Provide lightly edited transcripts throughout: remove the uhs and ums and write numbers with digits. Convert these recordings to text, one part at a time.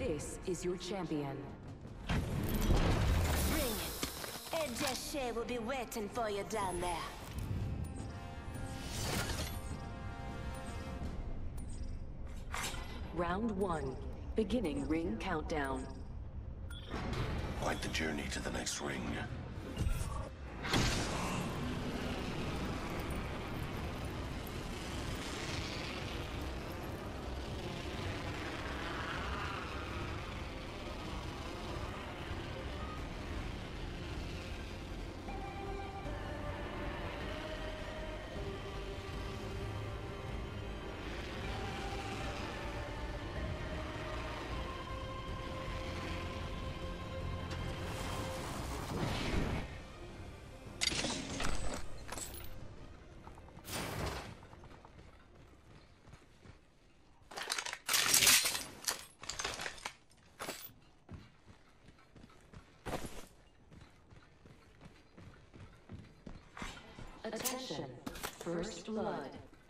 This is your champion. Bring it. Ed Jashay will be waiting for you down there. Round 1. Beginning ring countdown. Quite the journey to the next ring. Attention. First blood.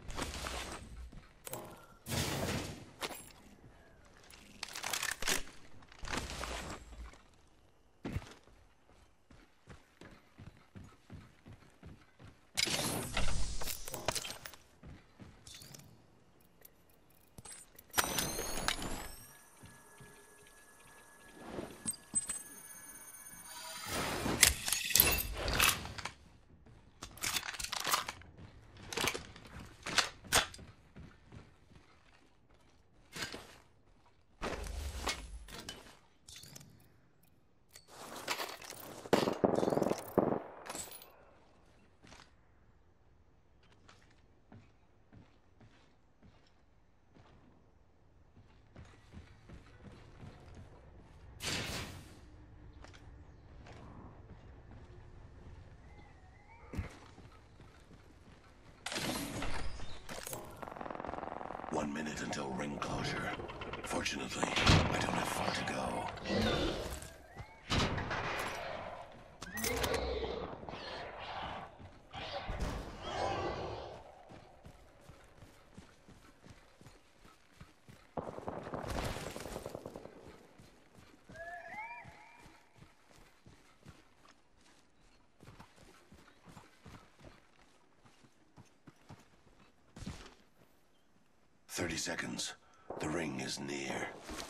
One minute until ring closure. Fortunately, I don't have far to go. 30 seconds. The ring is near.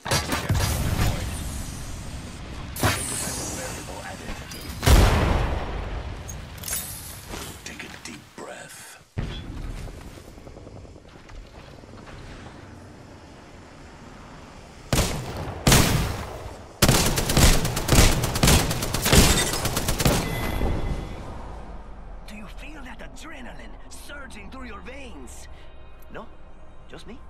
Variable added. Take a deep breath. Do you feel that adrenaline surging through your veins? No? Just me?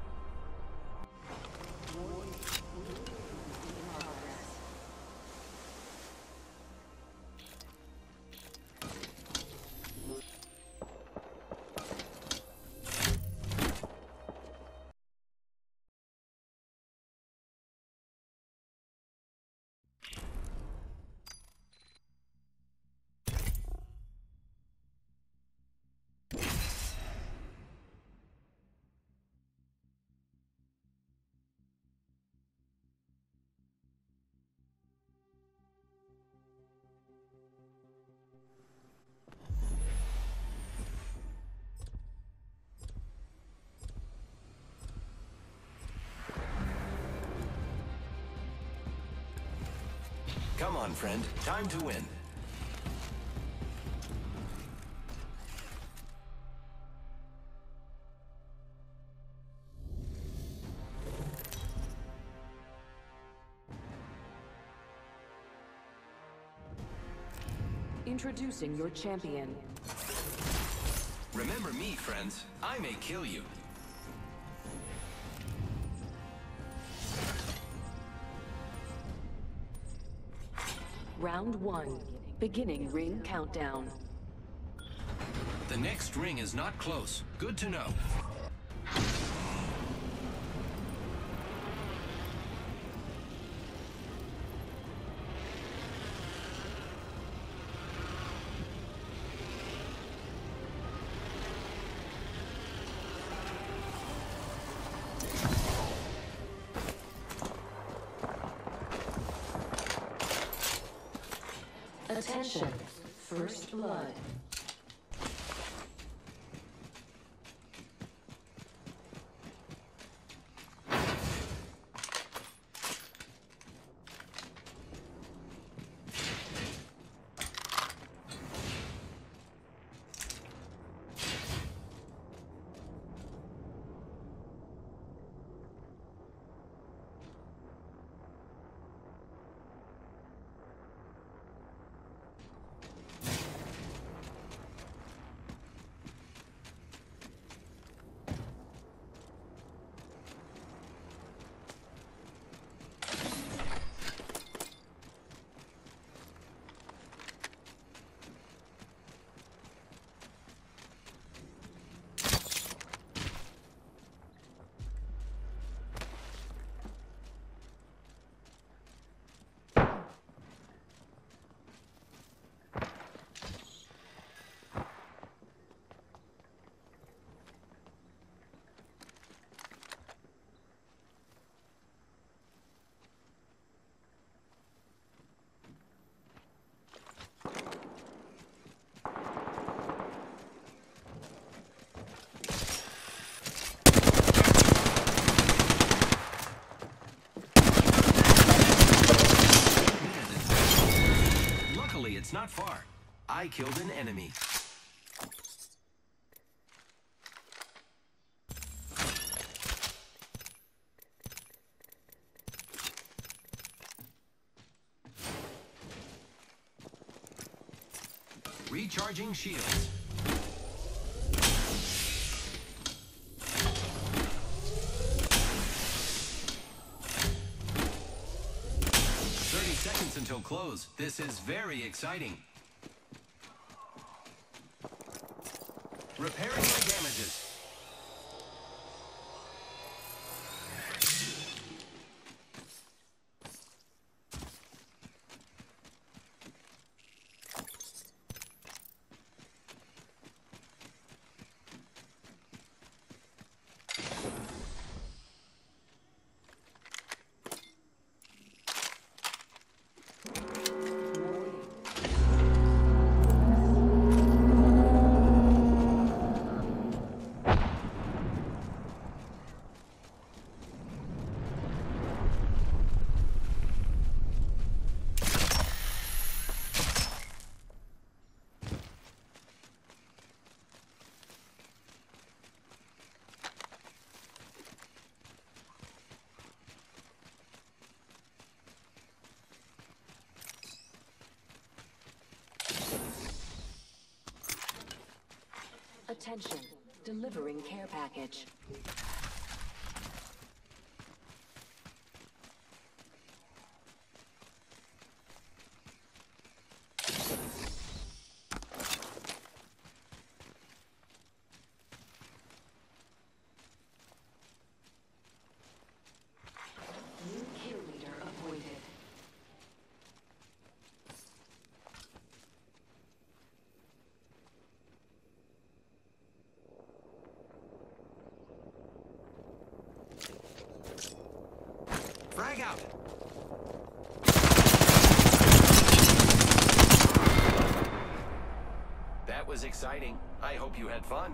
Come on, friend. Time to win. Introducing your champion. Remember me, friends. I may kill you. Round 1. Beginning ring countdown. The next ring is not close. Good to know. Attention, first blood. Luckily, it's not far. I killed an enemy. Recharging shields. Seconds until close. This is very exciting. Repairing my damages. Attention, delivering care package. New kill leader appointed. Frag out! That was exciting. I hope you had fun.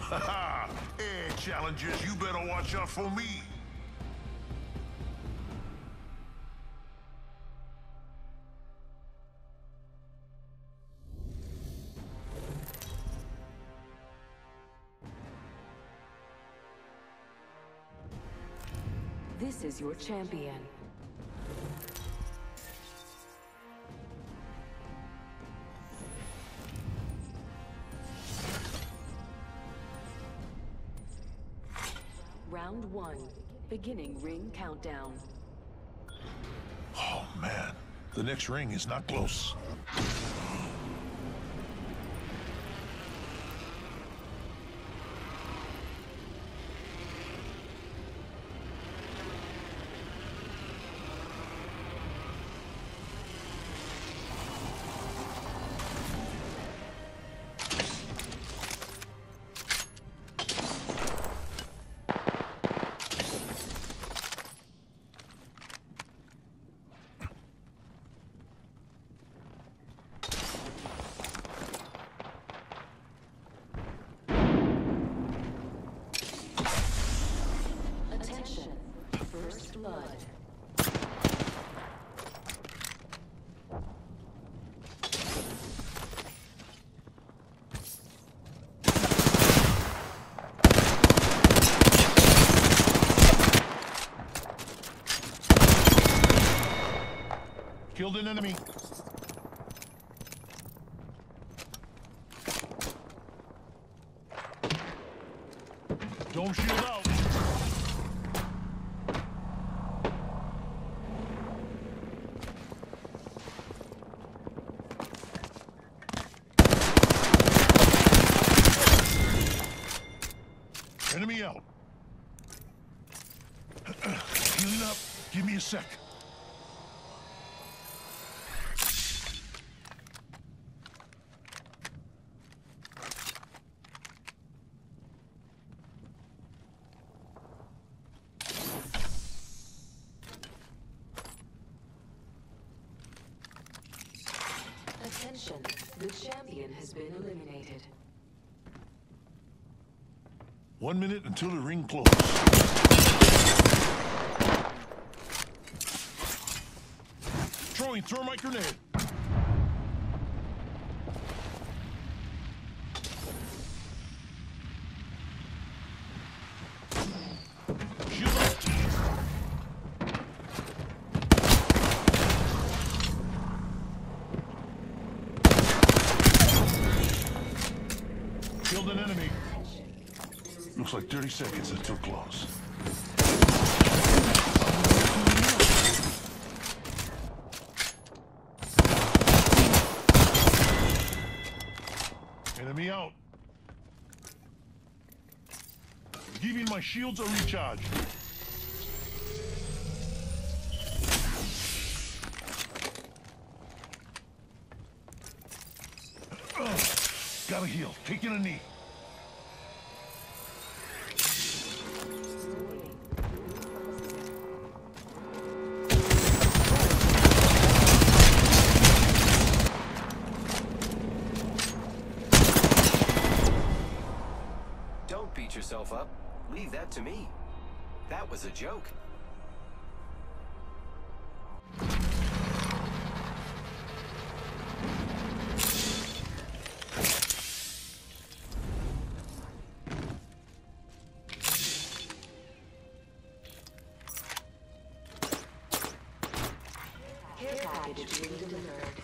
Haha! Hey, challengers, you better watch out for me. This is your champion. Round 1. Beginning ring countdown. Oh, man. The next ring is not close. Attention. First blood. Killed an enemy. Don't shield out. Enemy out. Healing up. Give me a sec. Attention. The champion has been eliminated. 1 minute until the ring closes. Throwing thermite grenade. Shield up. Killed an enemy. Looks like 30 seconds until close. Enemy out. Giving my shields a recharge. Gotta heal. Taking a knee. Don't beat yourself up. Leave that to me. That was a joke. Care package being delivered.